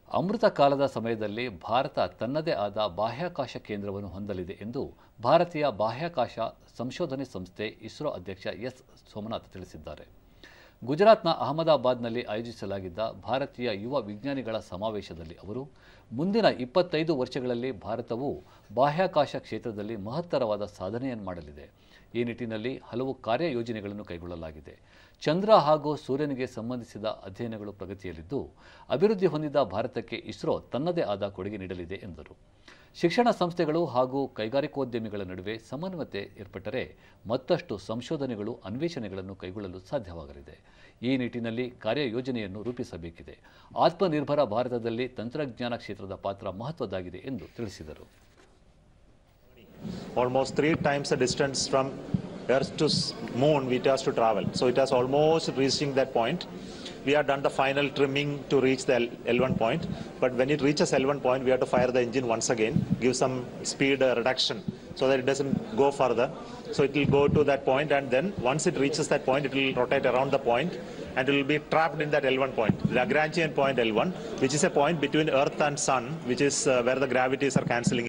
ಅಮೃತ ಕಾಲದ ಸಮಯದಲ್ಲಿ ಭಾರತ ತನ್ನದೇ ಆದ ಬಾಹ್ಯಾಕಾಶ ಕೇಂದ್ರವನ್ನು ಹೊಂದಲಿದೆ ಎಂದು ಭಾರತೀಯ ಬಾಹ್ಯಾಕಾಶ ಸಂಶೋಧನೆ ಸಂಸ್ಥೆ ಇಸ್ರೋ ಅಧ್ಯಕ್ಷ ಎಸ್ ಸೋಮನಾಥ್ ತಿಳಿಸಿದ್ದಾರೆ. ಗುಜರಾತ್ನ ಅಹಮದಾಬಾದ್ನಲ್ಲಿ ಆಯೋಜಿಸಲಾಗಿದ್ದ ಭಾರತೀಯ ಯುವ ವಿಜ್ಞಾನಿಗಳ ಸಮಾವೇಶದಲ್ಲಿ ಅವರು ಮುಂದಿನ 25 ವರ್ಷಗಳಲ್ಲಿ ಭಾರತವು ಬಾಹ್ಯಾಕಾಶ ಕ್ಷೇತ್ರದಲ್ಲಿ ಮಹತ್ತರವಾದ ಸಾಧನೆಯನ್ನು ಮಾಡಲಿದೆ. ಈ ನಿಟ್ಟಿನಲ್ಲಿ ಹಲವು ಕಾರ್ಯಯೋಜನೆಗಳನ್ನು ಕೈಗೊಳ್ಳಲಾಗಿದೆ. ಚಂದ್ರ ಹಾಗೂ ಸೂರ್ಯನಿಗೆ ಸಂಬಂಧಿಸಿದ ಅಧ್ಯಯನಗಳು ಪ್ರಗತಿಯಲ್ಲಿದ್ದು, ಅಭಿವೃದ್ಧಿ ಹೊಂದಿದ ಭಾರತಕ್ಕೆ ಇಸ್ರೋ ತನ್ನದೇ ಆದ ಕೊಡುಗೆ ನೀಡಲಿದೆ ಎಂದರು. ಶಿಕ್ಷಣ ಸಂಸ್ಥೆಗಳು ಹಾಗೂ ಕೈಗಾರಿಕೋದ್ಯಮಿಗಳ ನಡುವೆ ಸಮನ್ವಯತೆ ಏರ್ಪಟ್ಟರೆ ಮತ್ತಷ್ಟು ಸಂಶೋಧನೆಗಳು, ಅನ್ವೇಷಣೆಗಳನ್ನು ಕೈಗೊಳ್ಳಲು ಸಾಧ್ಯವಾಗಲಿದೆ. ಈ ನಿಟ್ಟಿನಲ್ಲಿ ಕಾರ್ಯಯೋಜನೆಯನ್ನು ರೂಪಿಸಬೇಕಿದೆ. ಆತ್ಮನಿರ್ಭರ ಭಾರತದಲ್ಲಿ ತಂತ್ರಜ್ಞಾನ ಕ್ಷೇತ್ರದ ಪಾತ್ರ ಮಹತ್ವದ್ದಾಗಿದೆ ಎಂದು ತಿಳಿಸಿದರು. Almost 3 times the distance from Earth to Moon it has to travel. So it has almost reaching that point. We have done the final trimming to reach the L1 point. But when it reaches L1 point, we have to fire the engine once again, give some speed reduction so that it doesn't go further. So it will go to that point, and then once it reaches that point, it will rotate around the point and it will be trapped in that L1 point, the Lagrangian point L1, which is a point between Earth and Sun, which is where the gravities are cancelling.